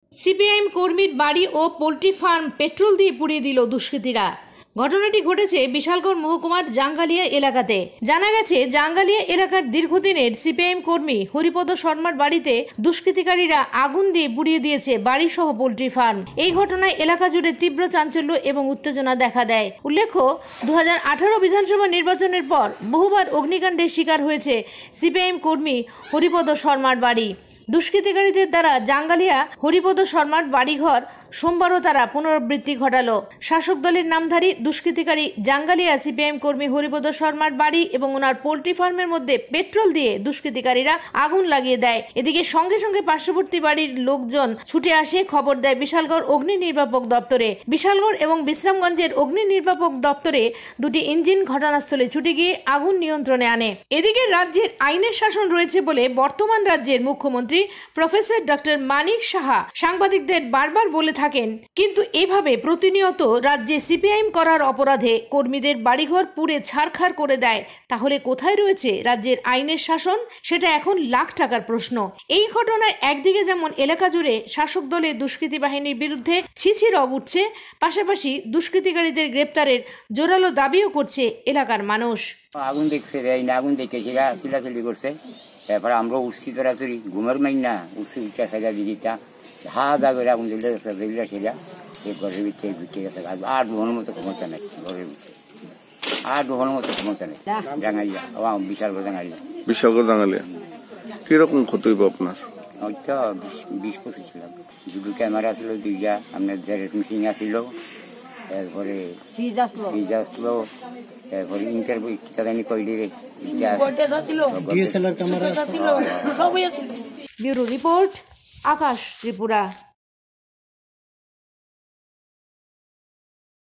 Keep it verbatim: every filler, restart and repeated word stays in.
CPIM কর্মীর বাড়ি ও poultry farm petrol দিয়ে পুড়িয়ে দিল দুষ্কৃতীরা। ঘটনাটি ঘটেছে বিশালগড় মহকুমার জাঙ্গালিয়া এলাকাতে। জানা গেছে, জাঙ্গালিয়া এলাকার দীর্ঘদিনের সিপিআইএম কর্মী হরিপদ শর্মার বাড়িতে দুষ্কৃতিকারীরা আগুন দিয়ে পুড়িয়ে দিয়েছে বাড়ি সহ পোল্ট্রি ফার্ম। এই ঘটনায় এলাকা জুড়ে তীব্র চাঞ্চল্য এবং উত্তেজনা দেখা দেয়। উল্লেখ্য, দু হাজার আঠারো বিধানসভা নির্বাচনের পর বহুবার অগ্নিকাণ্ডের শিকার হয়েছে সিপিআইএম কর্মী হরিপদ শর্মার বাড়ি। দুষ্কৃতিকারীদের দ্বারা জাঙ্গালিয়া হরিপদ শর্মার বাড়িঘর সোমবারও তারা পুনরাবৃত্তি ঘটালো। শাসক দলের নামধারী দুষ্কৃতিকারী জাঙ্গালিয়া সিপিআইএম কর্মী হরিপদ শর্মার বাড়ি এবং ওনার পোল্ট্রি ফার্মের মধ্যে পেট্রোল দিয়ে দুষ্কৃতিকারীরা আগুন লাগিয়ে দেয়। এদিকে সঙ্গে সঙ্গে পার্শ্ববর্তী বাড়ির লোকজন ছুটে আসে, খবর দেয় বিশালগড় অগ্নি নির্বাপক দপ্তরে। বিশালগড় এবং বিশ্রামগঞ্জের অগ্নি নির্বাপক দপ্তরে দুটি ইঞ্জিন ঘটনাস্থলে ছুটে গিয়ে আগুন নিয়ন্ত্রণে আনে। এদিকে রাজ্যের আইনের শাসন রয়েছে বলে বর্তমান রাজ্যের মুখ্যমন্ত্রী প্রফেসর ডক্টর মানিক সাহা সাংবাদিকদের বারবার বলে থাকেন, কিন্তু এভাবে প্রতিনিয়ত রাজ্যে সিপিআইএম করার অপরাধে কর্মীদের বাড়িঘর পুড়ে ছারখার করে দেয়, তাহলে কোথায় রয়েছে রাজ্যের আইনের শাসন? সেটা এখন লাখ টাকার প্রশ্ন। এই ঘটনায় একদিকে যেমন এলাকা জুড়ে শাসক দলের দুষ্কৃতী বাহিনীর বিরুদ্ধে ছিছি রব উঠছে, পাশাপাশি দুষ্কৃতিকারীদের গ্রেপ্তারের জোরালো দাবিও করছে এলাকার মানুষ। আগুন দেখছে, আগুন দেখে চিলাচিলি করছে, তারপরে আমরা উঠছি তোরাতুরি ঘুমের মাই না উঠছি উঠা সাজা দিদিটা হা দা করে আগুন দিলে দিলা সেজা এই ঘরের ভিতরে ঢুকে গেছে। আর দুহনের মতো ক্ষমতা নেই ঘরের ভিতরে, আর দুহনের মতো ক্ষমতা নেই। জাঙ্গালিয়া বিশালগড় জাঙ্গালিয়া বিশালগড় জাঙ্গালিয়া কিরকম ক্ষতি হইব আপনার? হয়তো বিশ পঁচিশ লাখ। দুটো ক্যামেরা ছিল, দুইটা আপনার জেরেট মেশিন আসছিল, তারপরে ফ্রিজ আসলো, তারপরে ইন্টারভিউ জানি কইলে ব্যুরো রিপোর্ট, আকাশ, ত্রিপুরা।